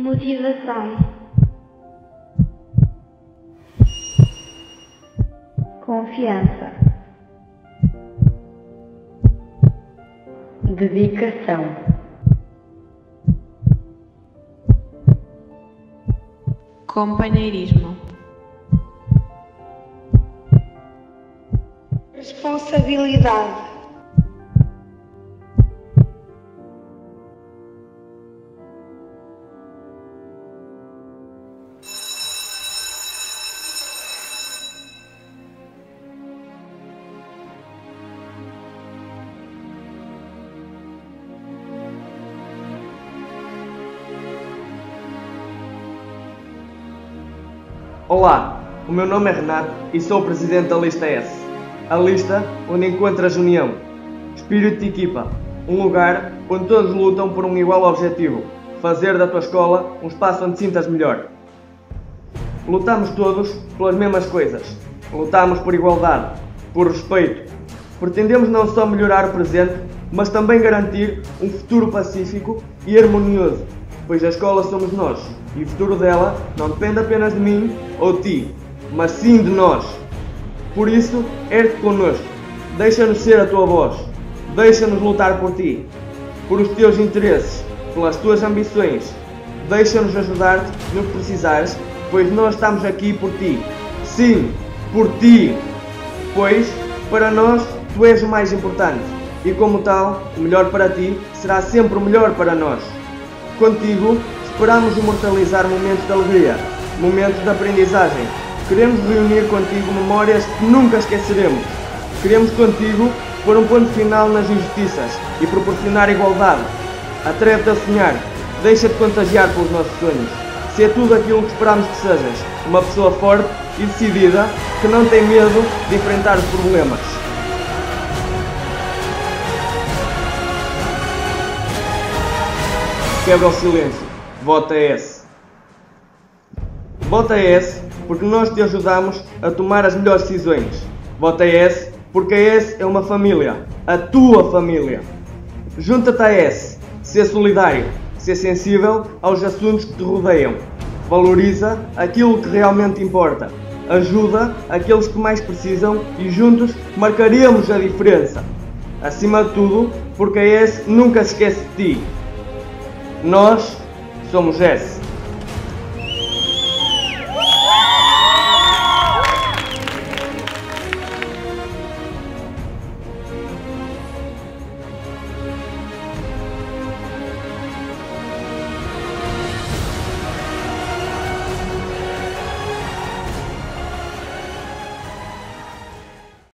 motivação, confiança, dedicação, companheirismo, responsabilidade, Olá, o meu nome é Renato e sou o presidente da Lista S. A lista onde encontras união, espírito de equipa, um lugar onde todos lutam por um igual objetivo, fazer da tua escola um espaço onde te sintas melhor. Lutamos todos pelas mesmas coisas, lutamos por igualdade, por respeito. Pretendemos não só melhorar o presente, mas também garantir um futuro pacífico e harmonioso, pois a escola somos nós, e o futuro dela não depende apenas de mim ou de ti, mas sim de nós. Por isso, ergue-te connosco, deixa-nos ser a tua voz, deixa-nos lutar por ti, por os teus interesses, pelas tuas ambições, deixa-nos ajudar-te no que precisares, pois nós estamos aqui por ti. Sim, por ti, pois para nós tu és o mais importante, e como tal, o melhor para ti será sempre o melhor para nós. Contigo, esperamos imortalizar momentos de alegria, momentos de aprendizagem. Queremos reunir contigo memórias que nunca esqueceremos. Queremos contigo pôr um ponto final nas injustiças e proporcionar igualdade. Atreve-te a sonhar, deixa-te contagiar pelos nossos sonhos. Se é tudo aquilo que esperamos que sejas, uma pessoa forte e decidida que não tem medo de enfrentar os problemas. Quebra o silêncio. Vota S. Vota S porque nós te ajudamos a tomar as melhores decisões. Vota S porque a S é uma família. A tua família. Junta-te a S. Ser solidário. Ser sensível aos assuntos que te rodeiam. Valoriza aquilo que realmente importa. Ajuda aqueles que mais precisam e juntos marcaremos a diferença. Acima de tudo, porque a S nunca se esquece de ti. Nós somos S.